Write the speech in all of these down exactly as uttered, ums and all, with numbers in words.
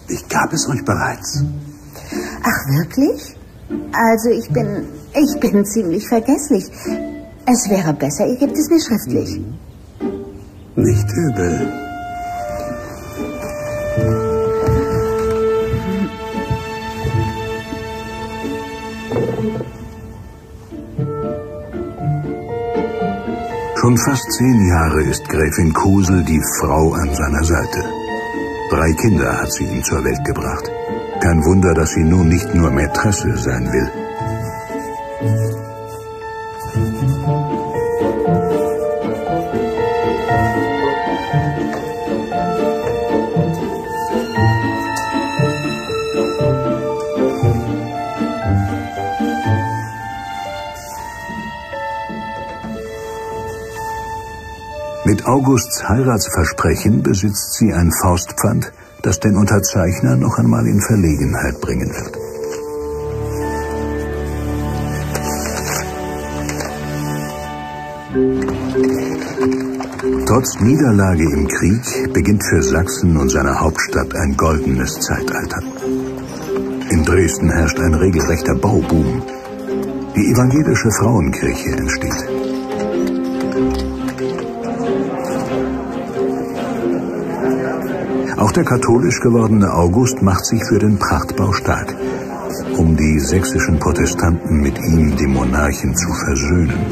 Ich gab es euch bereits. Ach, wirklich? Also ich bin... Ich bin ziemlich vergesslich. Es wäre besser, ihr gebt es mir schriftlich. Nicht übel. Schon fast zehn Jahre ist Gräfin Kosel die Frau an seiner Seite. Drei Kinder hat sie ihm zur Welt gebracht. Kein Wunder, dass sie nun nicht nur Mätresse sein will. Mit Augusts Heiratsversprechen besitzt sie ein Faustpfand, das den Unterzeichner noch einmal in Verlegenheit bringen wird. Trotz Niederlage im Krieg beginnt für Sachsen und seine Hauptstadt ein goldenes Zeitalter. In Dresden herrscht ein regelrechter Bauboom. Die evangelische Frauenkirche entsteht. Auch der katholisch gewordene August macht sich für den Prachtbau stark, um die sächsischen Protestanten mit ihm, dem Monarchen, zu versöhnen.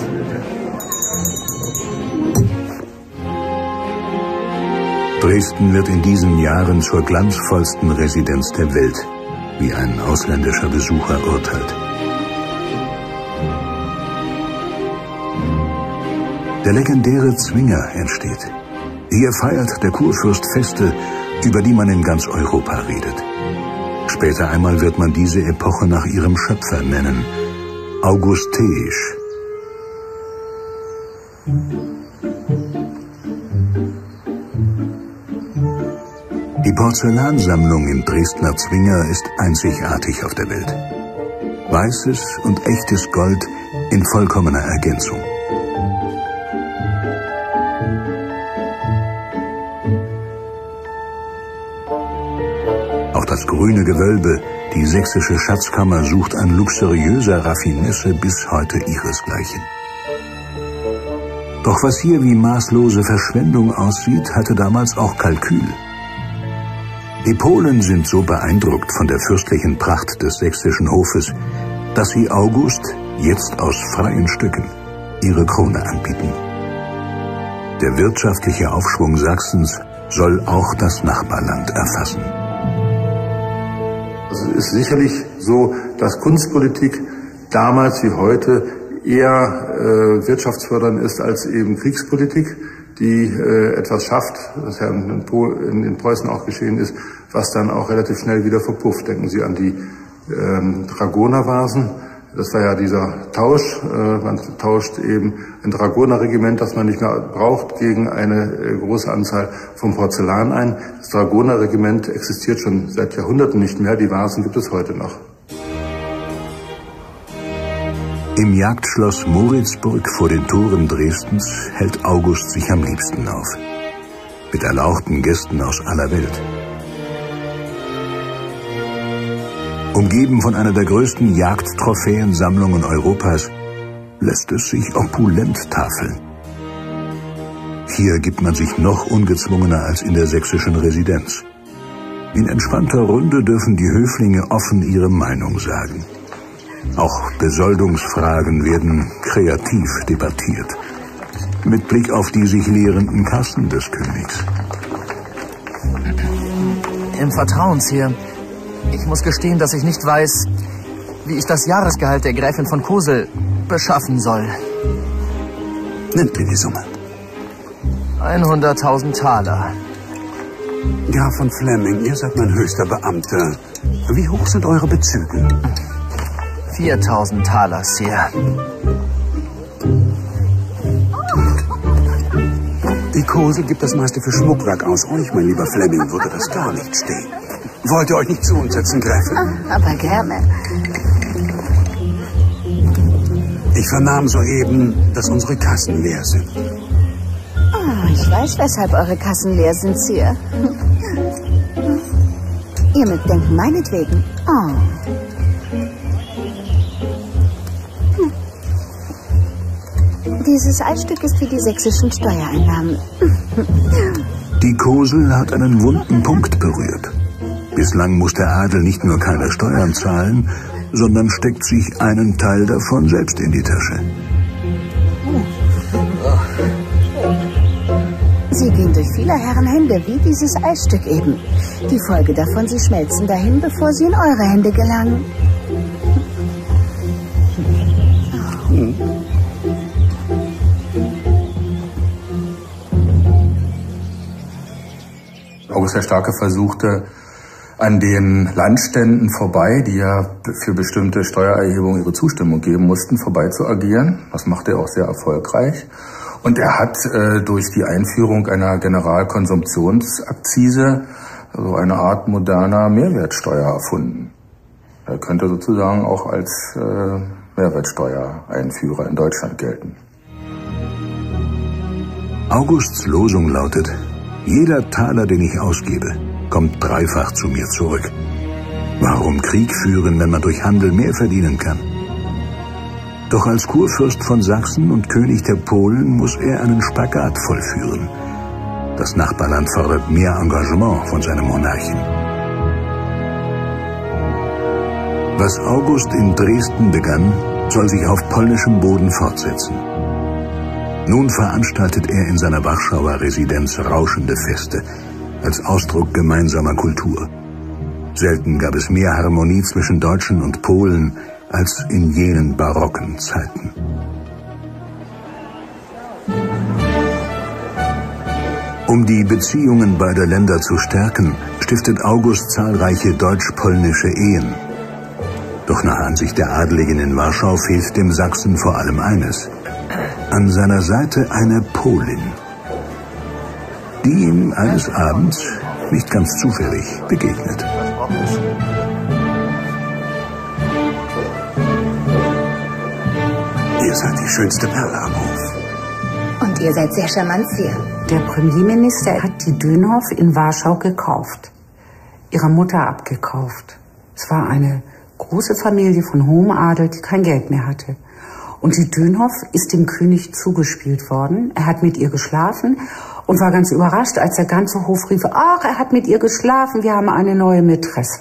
Dresden wird in diesen Jahren zur glanzvollsten Residenz der Welt, wie ein ausländischer Besucher urteilt. Der legendäre Zwinger entsteht. Hier feiert der Kurfürst Feste, über die man in ganz Europa redet. Später einmal wird man diese Epoche nach ihrem Schöpfer nennen, augustäisch. Die Porzellansammlung im Dresdner Zwinger ist einzigartig auf der Welt. Weißes und echtes Gold in vollkommener Ergänzung. Auch das grüne Gewölbe, die sächsische Schatzkammer, sucht an luxuriöser Raffinesse bis heute ihresgleichen. Doch was hier wie maßlose Verschwendung aussieht, hatte damals auch Kalkül. Die Polen sind so beeindruckt von der fürstlichen Pracht des sächsischen Hofes, dass sie August jetzt aus freien Stücken ihre Krone anbieten. Der wirtschaftliche Aufschwung Sachsens soll auch das Nachbarland erfassen. Es ist sicherlich so, dass Kunstpolitik damals wie heute eher äh, wirtschaftsfördernd ist als eben Kriegspolitik, die äh, etwas schafft, was ja in, in, in Preußen auch geschehen ist, was dann auch relativ schnell wieder verpufft. Denken Sie an die ähm, Dragonervasen. Das war ja dieser Tausch. Äh, man tauscht eben ein Dragonerregiment, das man nicht mehr braucht, gegen eine äh, große Anzahl von Porzellan ein. Das Dragonerregiment existiert schon seit Jahrhunderten nicht mehr. Die Vasen gibt es heute noch. Im Jagdschloss Moritzburg vor den Toren Dresdens hält August sich am liebsten auf. Mit erlauchten Gästen aus aller Welt. Umgeben von einer der größten Jagdtrophäensammlungen Europas, lässt es sich opulent tafeln. Hier gibt man sich noch ungezwungener als in der sächsischen Residenz. In entspannter Runde dürfen die Höflinge offen ihre Meinung sagen. Auch Besoldungsfragen werden kreativ debattiert. Mit Blick auf die sich leerenden Kassen des Königs. Im Vertrauensheer. Ich muss gestehen, dass ich nicht weiß, wie ich das Jahresgehalt der Gräfin von Kosel beschaffen soll. Nennt mir die Summe. hunderttausend Taler. Graf von Flemming, ihr seid mein höchster Beamter. Wie hoch sind eure Bezüge? viertausend Taler, Sir. Die Kosel gibt das meiste für Schmuckwerk aus. Euch, mein lieber Flemming, würde das gar nicht stehen. Wollt ihr euch nicht zu uns setzen, Gräfin? Oh, aber gerne. Ich vernahm soeben, dass unsere Kassen leer sind. Oh, ich weiß, weshalb eure Kassen leer sind, Sir. Ihr mögt denken, meinetwegen. Oh. Hm. Dieses Eisstück ist wie die sächsischen Steuereinnahmen. Die Kosel hat einen wunden Punkt berührt. Bislang muss der Adel nicht nur keine Steuern zahlen, sondern steckt sich einen Teil davon selbst in die Tasche. Sie gehen durch viele Herren Hände, wie dieses Eisstück eben. Die Folge davon, sie schmelzen dahin, bevor sie in eure Hände gelangen. Hm. August der Starke versuchte, an den Landständen vorbei, die ja für bestimmte Steuererhebungen ihre Zustimmung geben mussten, vorbei zu agieren. Das machte er auch sehr erfolgreich. Und er hat äh, durch die Einführung einer Generalkonsumptionsakzise also eine Art moderner Mehrwertsteuer erfunden. Er könnte sozusagen auch als äh, Mehrwertsteuereinführer in Deutschland gelten. Augusts Losung lautet: Jeder Taler, den ich ausgebe, kommt dreifach zu mir zurück. Warum Krieg führen, wenn man durch Handel mehr verdienen kann? Doch als Kurfürst von Sachsen und König der Polen muss er einen Spagat vollführen. Das Nachbarland fordert mehr Engagement von seinem Monarchen. Was August in Dresden begann, soll sich auf polnischem Boden fortsetzen. Nun veranstaltet er in seiner Warschauer Residenz rauschende Feste, als Ausdruck gemeinsamer Kultur. Selten gab es mehr Harmonie zwischen Deutschen und Polen als in jenen barocken Zeiten. Um die Beziehungen beider Länder zu stärken, stiftet August zahlreiche deutsch-polnische Ehen. Doch nach Ansicht der Adligen in Warschau fehlt dem Sachsen vor allem eines: an seiner Seite eine Polin, die ihm eines Abends, nicht ganz zufällig, begegnet. Ihr seid die schönste Perle am Hof. Und ihr seid sehr charmant, Sir. Der Premierminister hat die Dönhoff in Warschau gekauft. Ihrer Mutter abgekauft. Es war eine große Familie von hohem Adel, die kein Geld mehr hatte. Und die Dönhoff ist dem König zugespielt worden. Er hat mit ihr geschlafen und war ganz überrascht, als der ganze Hof rief: Ach, er hat mit ihr geschlafen, wir haben eine neue Mätresse.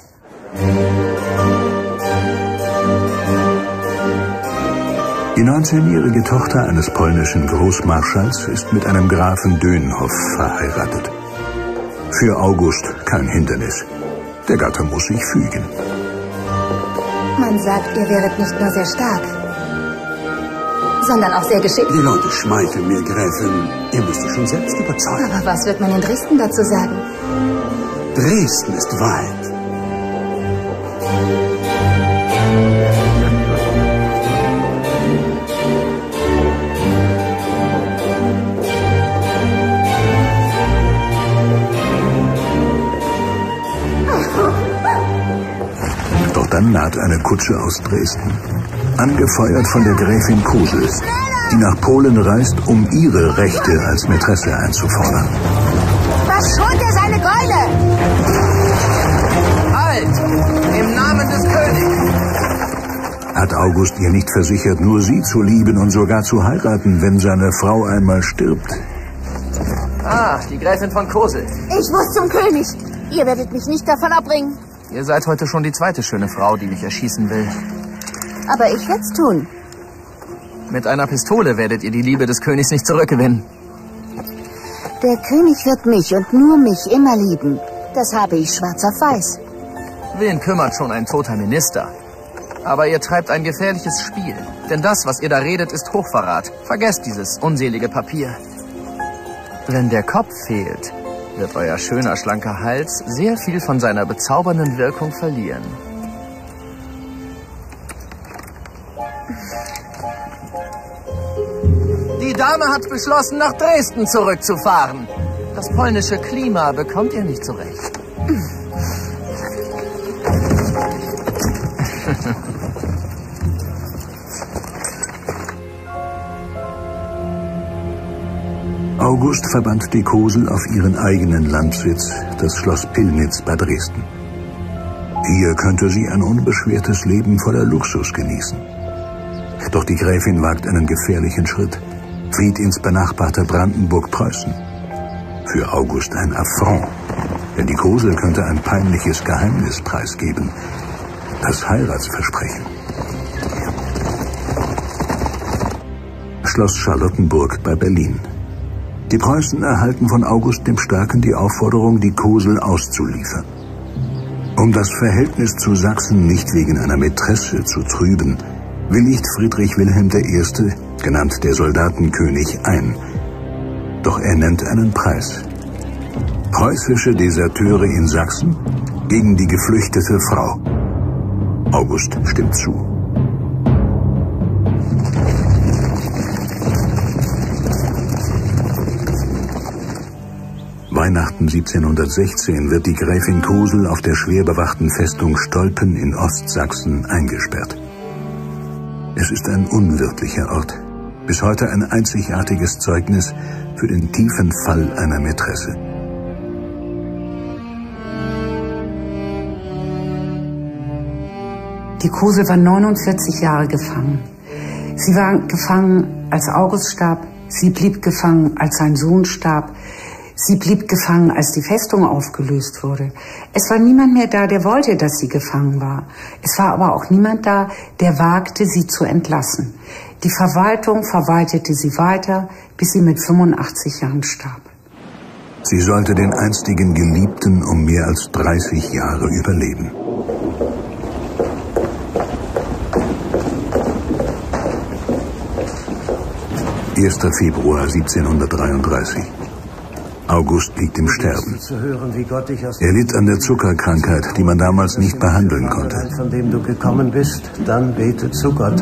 Die neunzehnjährige Tochter eines polnischen Großmarschalls ist mit einem Grafen Dönhoff verheiratet. Für August kein Hindernis. Der Gatte muss sich fügen. Man sagt, ihr wäret nicht nur sehr stark, sondern auch sehr geschickt. Die Leute schmeicheln mir, Gräfin. Ihr müsst euch schon selbst überzeugen. Aber was wird man in Dresden dazu sagen? Dresden ist weit. Doch dann naht eine Kutsche aus Dresden, angefeuert von der Gräfin Kosel, die nach Polen reist, um ihre Rechte als Mätresse einzufordern. Verschont er seine Keule! Halt! Im Namen des Königs! Hat August ihr nicht versichert, nur sie zu lieben und sogar zu heiraten, wenn seine Frau einmal stirbt? Ah, die Gräfin von Kosel. Ich muss zum König. Ihr werdet mich nicht davon abbringen. Ihr seid heute schon die zweite schöne Frau, die mich erschießen will. Aber ich werd's tun. Mit einer Pistole werdet ihr die Liebe des Königs nicht zurückgewinnen. Der König wird mich und nur mich immer lieben. Das habe ich schwarz auf weiß. Wen kümmert schon ein toter Minister? Aber ihr treibt ein gefährliches Spiel. Denn das, was ihr da redet, ist Hochverrat. Vergesst dieses unselige Papier. Wenn der Kopf fehlt, wird euer schöner, schlanker Hals sehr viel von seiner bezaubernden Wirkung verlieren. Die Dame hat beschlossen, nach Dresden zurückzufahren. Das polnische Klima bekommt ihr nicht zurecht. August verband die Kosel auf ihren eigenen Landsitz, das Schloss Pillnitz bei Dresden. Hier könnte sie ein unbeschwertes Leben voller Luxus genießen. Doch die Gräfin wagt einen gefährlichen Schritt, flieht ins benachbarte Brandenburg-Preußen. Für August ein Affront, denn die Kosel könnte ein peinliches Geheimnis preisgeben. Das Heiratsversprechen. Schloss Charlottenburg bei Berlin. Die Preußen erhalten von August dem Starken die Aufforderung, die Kosel auszuliefern. Um das Verhältnis zu Sachsen nicht wegen einer Mätresse zu trüben, willigt Friedrich Wilhelm der Erste, genannt der Soldatenkönig, ein. Doch er nennt einen Preis. Preußische Deserteure in Sachsen gegen die geflüchtete Frau. August stimmt zu. Weihnachten siebzehnhundertsechzehn wird die Gräfin Kosel auf der schwer bewachten Festung Stolpen in Ostsachsen eingesperrt. Es ist ein unwirtlicher Ort, bis heute ein einzigartiges Zeugnis für den tiefen Fall einer Mätresse. Die Kosel war neunundvierzig Jahre gefangen. Sie war gefangen, als August starb. Sie blieb gefangen, als sein Sohn starb. Sie blieb gefangen, als die Festung aufgelöst wurde. Es war niemand mehr da, der wollte, dass sie gefangen war. Es war aber auch niemand da, der wagte, sie zu entlassen. Die Verwaltung verwaltete sie weiter, bis sie mit fünfundachtzig Jahren starb. Sie sollte den einstigen Geliebten um mehr als dreißig Jahre überleben. erster Februar siebzehnhundertdreiunddreißig. August liegt im Sterben. Er litt an der Zuckerkrankheit, die man damals nicht behandeln konnte. Von dem du gekommen bist, dann bete zu Gott.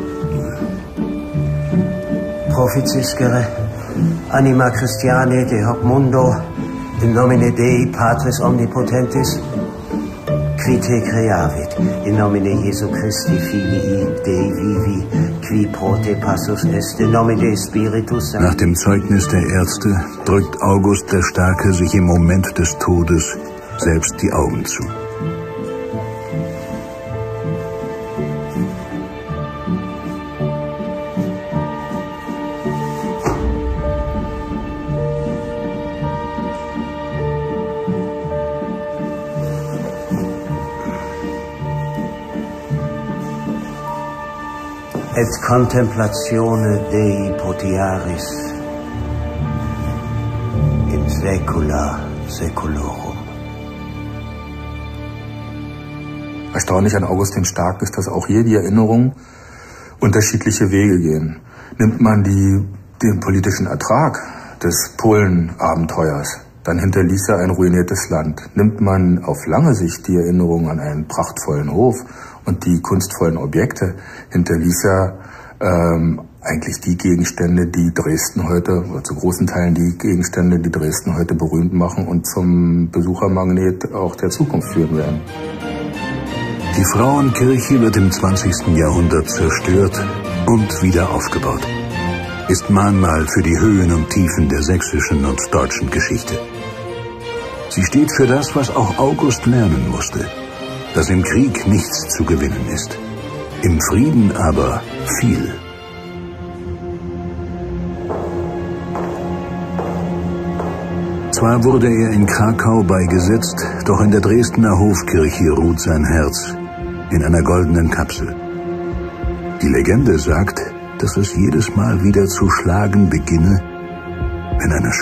Proficiscere, anima Christiane de hoc mundo, in nomine Dei Patris omnipotentis, qui te creavit, in nomine Jesu Christi Filii Dei vivi, qui pro te passus est, in nomine Spiritus Sancti. Nach dem Zeugnis der Ärzte drückt August der Starke sich im Moment des Todes selbst die Augen zu. Et contemplatione Dei potiaris in saecula saeculorum. Erstaunlich an August den Starken ist, dass auch hier die Erinnerungen unterschiedliche Wege gehen. Nimmt man die, den politischen Ertrag des Polen-Abenteuers, dann hinterließ er ein ruiniertes Land. Nimmt man auf lange Sicht die Erinnerung an einen prachtvollen Hof und die kunstvollen Objekte, hinterließ er ähm, eigentlich die Gegenstände, die Dresden heute, oder zu großen Teilen die Gegenstände, die Dresden heute berühmt machen und zum Besuchermagnet auch der Zukunft führen werden. Die Frauenkirche wird im zwanzigsten Jahrhundert zerstört und wieder aufgebaut. Ist Mahnmal für die Höhen und Tiefen der sächsischen und deutschen Geschichte. Sie steht für das, was auch August lernen musste. Dass im Krieg nichts zu gewinnen ist, im Frieden aber viel. Zwar wurde er in Krakau beigesetzt, doch in der Dresdner Hofkirche ruht sein Herz in einer goldenen Kapsel. Die Legende sagt, dass es jedes Mal wieder zu schlagen beginne, wenn eine